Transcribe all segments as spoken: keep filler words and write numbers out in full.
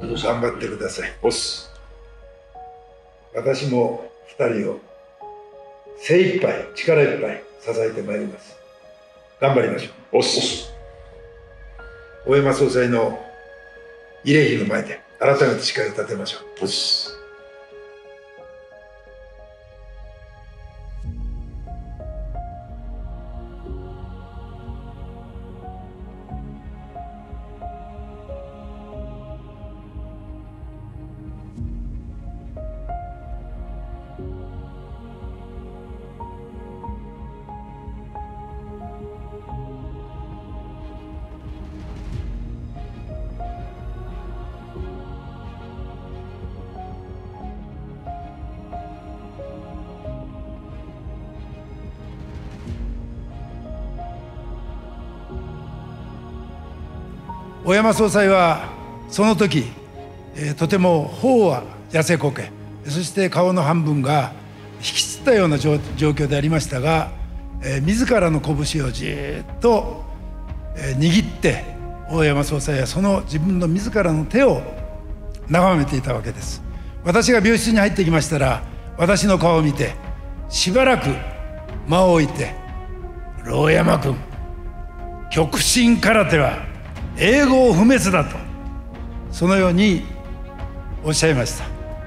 頑張ってください。 おっす。 私もふたりを精一杯力いっぱい支えてまいります。頑張りましょう。 おっす。 大山総裁の慰霊碑の前で改めて誓いを立てましょう。 おっす。 大山総裁はその時、えー、とても頬は痩せこけ、そして顔の半分が引きつったような状況でありましたが、えー、自らの拳をじーっと、えー、握って大山総裁はその自分の自らの手を眺めていたわけです。私が病室に入ってきましたら、私の顔を見てしばらく間を置いて「牢山君、極真空手は永劫不滅だ」と、そのようにおっしゃいました。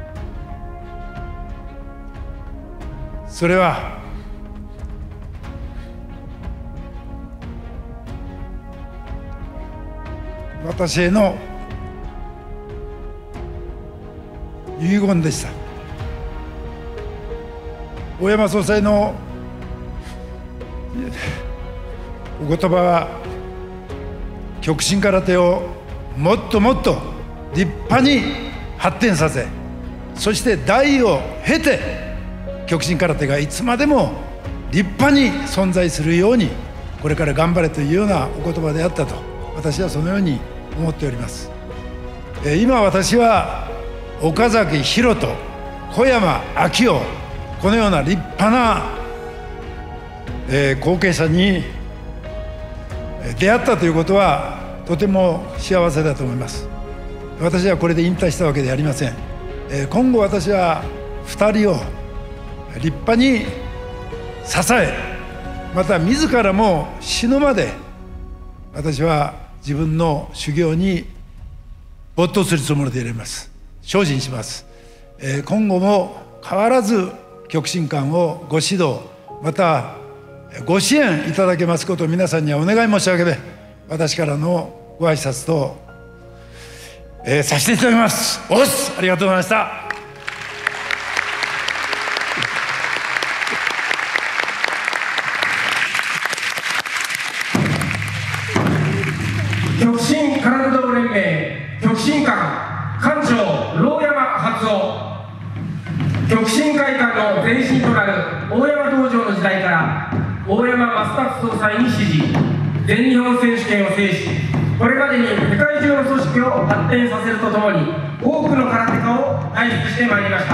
それは私への遺言でした。大山総裁のお言葉は、極真空手をもっともっと立派に発展させ、そして代を経て極真空手がいつまでも立派に存在するようにこれから頑張れというようなお言葉であったと、私はそのように思っております。今私は岡崎博人、小山昭夫、このような立派な後継者に出会ったということはとても幸せだと思います。私はこれで引退したわけではありません。今後私はふたりを立派に支え、また自らも死ぬまで私は自分の修行に没頭するつもりでいます。精進します。今後も変わらず極真館をご指導、またご支援いただけますことを皆さんにはお願い申し上げ、私からのご挨拶と、えー、させていただきます。おっす、ありがとうございました。 極真空手道連盟極真館館長牢山初夫、極真会館の前身となる大山道場の時代から大山正達総裁に師事、全日本選手権を制し、これまでに世界中の組織を発展させるとともに多くの空手家を輩出してまいりました。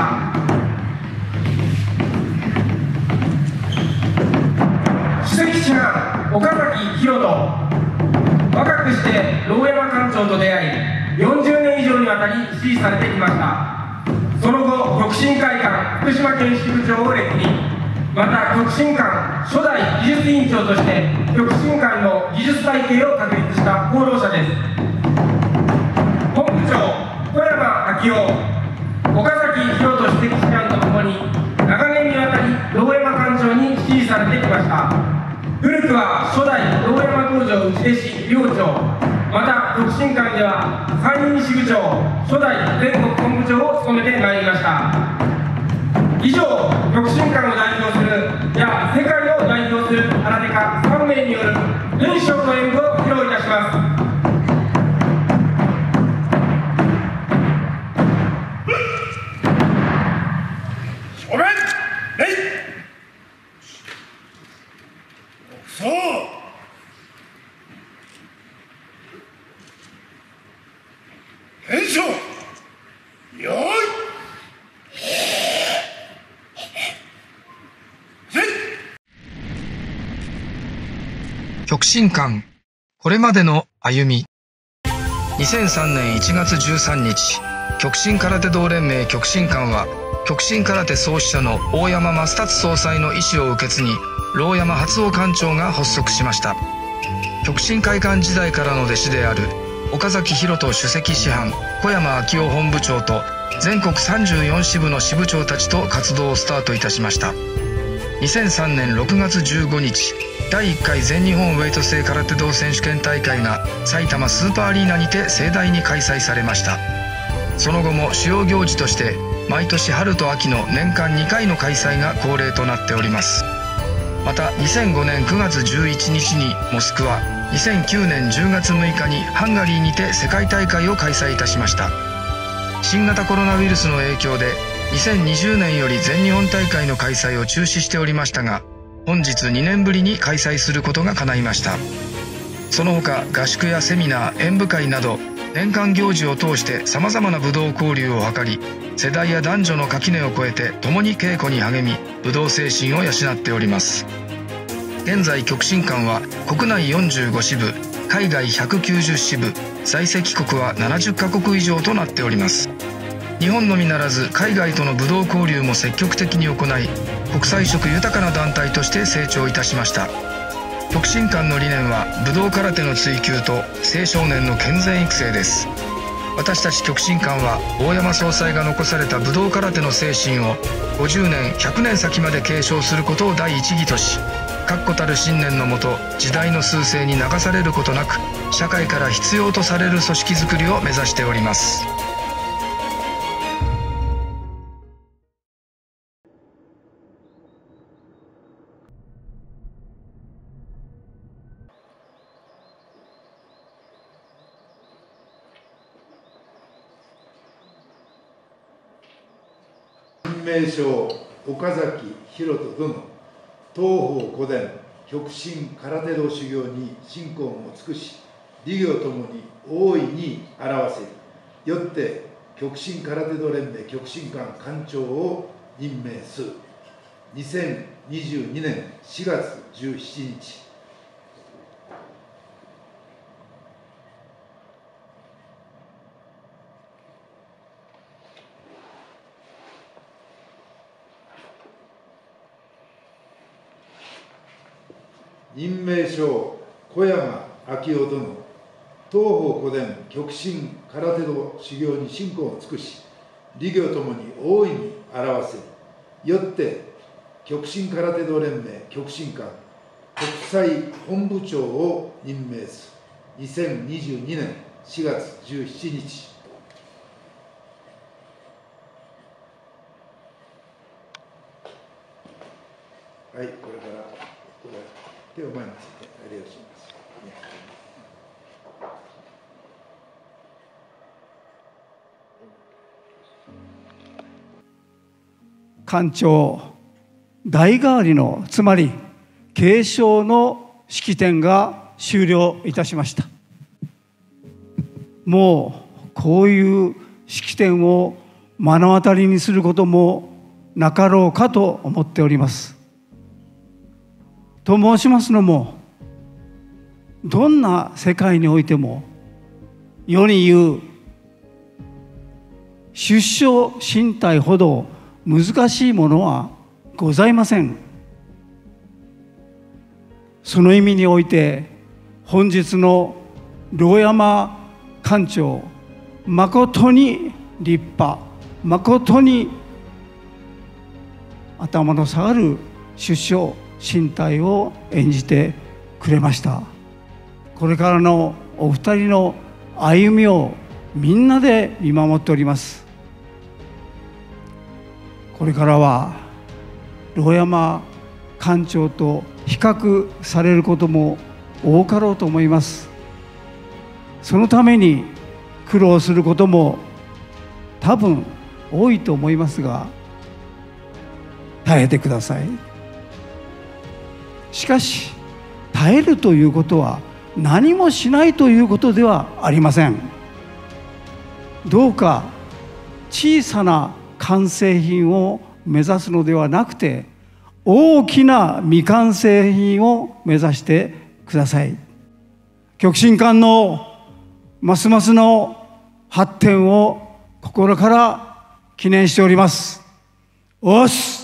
首席師範岡崎博人、若くして牢山館長と出会いよんじゅうねん以上にわたり支持されてきました。その後極真会館福島県支部長を歴任、また極真館初代技術委員長として極真館の技術体系を確立した功労者です。本部長小山昭夫、岡崎博人首席師範とともに長年にわたり牢山館長に支持されてきました。古くは初代牢山道場内弟子寮長、また極真館では参院支部長、初代全国本部長を務めてまいりました。以上、極真館を代表する、いや世界を代表する空手家さんめいによる伝承の演舞を披露いたします。 正面礼。そう変装よーい極真館これまでの歩み。 にせんさんねんいちがつじゅうさんにち、極真空手道連盟極真館は極真空手創始者の大山益達総裁の意思を受け継ぎ、牢山初夫館長が発足しました。極真会館時代からの弟子である岡崎博人首席師範、小山昭夫本部長と全国さんじゅうよんしぶの支部長たちと活動をスタートいたしました。にせんさんねんろくがつじゅうごにち、だいいっかい全日本ウェイト制空手道選手権大会が埼玉スーパーアリーナにて盛大に開催されました。その後も主要行事として毎年春と秋の年間にかいの開催が恒例となっております。またにせんごねんくがつじゅういちにちにモスクワ、にせんきゅうねんじゅうがつむいかにハンガリーにて世界大会を開催いたしました。新型コロナウイルスの影響でにせんにじゅうねんより全日本大会の開催を中止しておりましたが、本日にねんぶりに開催することが叶いました。その他合宿やセミナー、演舞会など年間行事を通してさまざまな武道交流を図り、世代や男女の垣根を越えて共に稽古に励み、武道精神を養っております。現在極真館は国内よんじゅうごしぶ、海外ひゃくきゅうじゅっしぶ、在籍国はななじゅっかこく以上となっております。日本のみならず海外との武道交流も積極的に行い、国際色豊かな団体として成長いたしました。極真館の理念は武道空手の追求と青少年の健全育成です。私たち極真館は大山総裁が残された武道空手の精神をごじゅうねん、ひゃくねん先まで継承することを第一義とし、確固たる信念のもと時代の趨勢に流されることなく、社会から必要とされる組織づくりを目指しております。 名称岡崎博人殿、東方古伝極真空手道修行に信仰を尽くし、利行ともに大いに表せる。よって極真空手道連盟極真館館長を任命する。にせんにじゅうにねんしがつじゅうしちにち。任命書小山昭夫殿、東方古伝極真空手道修行に信仰を尽くし、利行ともに大いに表せる。よって極真空手道連盟極真館国際本部長を任命する。にせんにじゅうにねんしがつじゅうしちにち。はい、これから手を前についてありがとうございます。 館長代替わりの、つまり継承の式典が終了いたしました。もうこういう式典を目の当たりにすることもなかろうかと思っております。と申しますのも、どんな世界においても世に言う出生身体ほど難しいものはございません。その意味において本日の牢山館長、誠に立派、誠に頭の下がる出生身体を演じてくれました。これからのお二人の歩みをみんなで見守っております。これからは牢山館長と比較されることも多かろうと思います。そのために苦労することも多分多いと思いますが、耐えてください。しかし耐えるということは何もしないということではありません。どうか小さな完成品を目指すのではなくて、大きな未完成品を目指してください。極真館のますますの発展を心から記念しております。おっす。